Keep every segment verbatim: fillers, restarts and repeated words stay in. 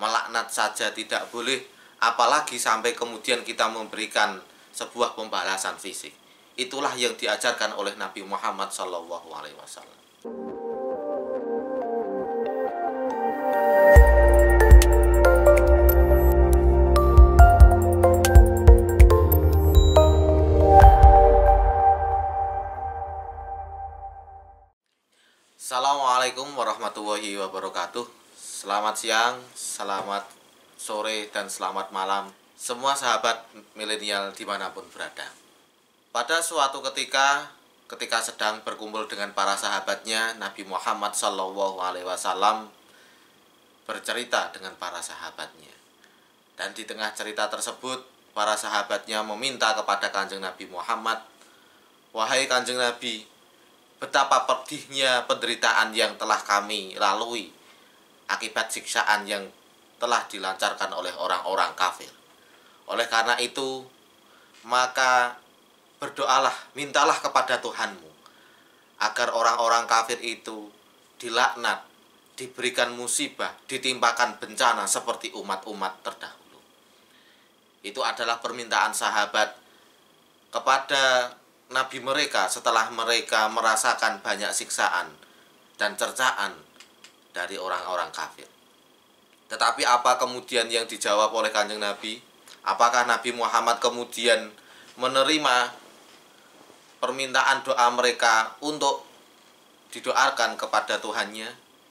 melaknat saja tidak boleh, apalagi sampai kemudian kita memberikan sebuah pembalasan fisik. Itulah yang diajarkan oleh Nabi Muhammad shallallahu alaihi wasallam. Assalamualaikum warahmatullahi wabarakatuh. Selamat siang, selamat sore, dan selamat malam semua sahabat milenial dimanapun berada. Pada suatu ketika, ketika sedang berkumpul dengan para sahabatnya, Nabi Muhammad shallallahu alaihi wasallam bercerita dengan para sahabatnya. Dan di tengah cerita tersebut, para sahabatnya meminta kepada Kanjeng Nabi Muhammad, "Wahai Kanjeng Nabi, betapa pedihnya penderitaan yang telah kami lalui akibat siksaan yang telah dilancarkan oleh orang-orang kafir. Oleh karena itu, maka berdoalah, mintalah kepada Tuhanmu agar orang-orang kafir itu dilaknat, diberikan musibah, ditimpakan bencana seperti umat-umat terdahulu." Itu adalah permintaan sahabat kepada Nabi mereka setelah mereka merasakan banyak siksaan dan cercaan dari orang-orang kafir. Tetapi apa kemudian yang dijawab oleh Kanjeng Nabi? Apakah Nabi Muhammad kemudian menerima permintaan doa mereka untuk didoakan kepada Tuhannya?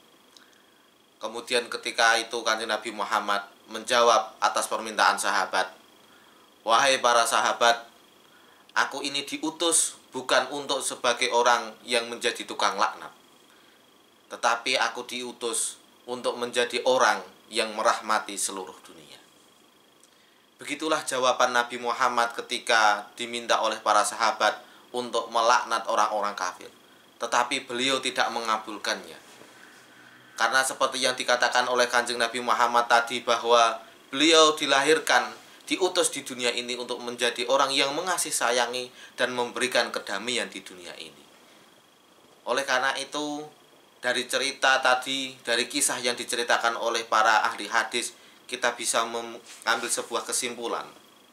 Kemudian ketika itu Kanjeng Nabi Muhammad menjawab atas permintaan sahabat, "Wahai para sahabat, aku ini diutus bukan untuk sebagai orang yang menjadi tukang laknat, tetapi aku diutus untuk menjadi orang yang merahmati seluruh dunia." Begitulah jawaban Nabi Muhammad ketika diminta oleh para sahabat untuk melaknat orang-orang kafir. Tetapi beliau tidak mengabulkannya. Karena seperti yang dikatakan oleh Kanjeng Nabi Muhammad tadi, bahwa beliau dilahirkan, diutus di dunia ini untuk menjadi orang yang mengasihi sayangi dan memberikan kedamaian di dunia ini. Oleh karena itu, dari cerita tadi, dari kisah yang diceritakan oleh para ahli hadis, kita bisa mengambil sebuah kesimpulan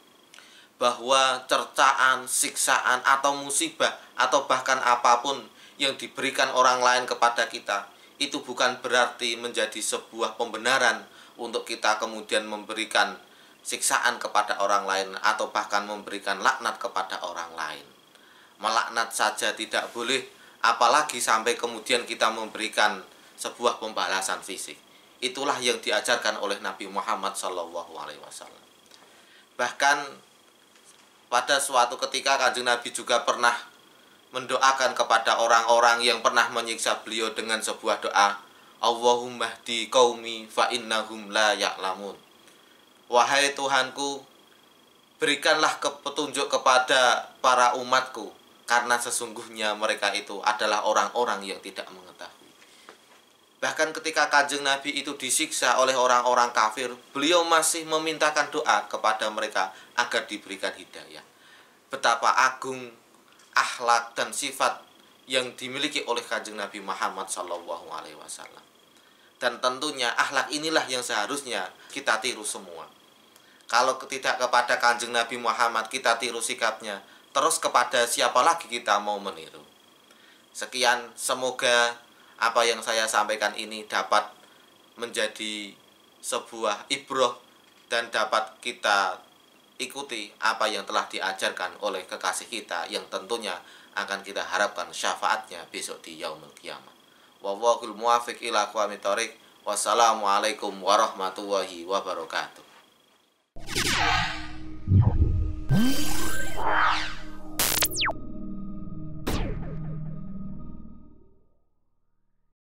bahwa cercaan, siksaan, atau musibah, atau bahkan apapun yang diberikan orang lain kepada kita, itu bukan berarti menjadi sebuah pembenaran untuk kita kemudian memberikan siksaan kepada orang lain atau bahkan memberikan laknat kepada orang lain. Melaknat saja tidak boleh, apalagi sampai kemudian kita memberikan sebuah pembalasan fisik. Itulah yang diajarkan oleh Nabi Muhammad shallallahu alaihi wasallam. Bahkan pada suatu ketika Kanjeng Nabi juga pernah mendoakan kepada orang-orang yang pernah menyiksa beliau dengan sebuah doa, "Allahumma hdi qaumi fa innahum la ya'lamun." "Wahai Tuhanku, berikanlah petunjuk kepada para umatku, karena sesungguhnya mereka itu adalah orang-orang yang tidak mengetahui." Bahkan ketika Kanjeng Nabi itu disiksa oleh orang-orang kafir, beliau masih memintakan doa kepada mereka agar diberikan hidayah. Betapa agung akhlak dan sifat yang dimiliki oleh Kanjeng Nabi Muhammad shallallahu alaihi wasallam. Dan tentunya akhlak inilah yang seharusnya kita tiru semua. Kalau tidak kepada Kanjeng Nabi Muhammad kita tiru sikapnya, terus kepada siapa lagi kita mau meniru? Sekian, semoga apa yang saya sampaikan ini dapat menjadi sebuah ibroh dan dapat kita ikuti apa yang telah diajarkan oleh kekasih kita yang tentunya akan kita harapkan syafaatnya besok di yaumul qiyamah. Wallahul muwaffiq ila aqwamit thoriq. Wassalamualaikum warahmatullahi wabarakatuh.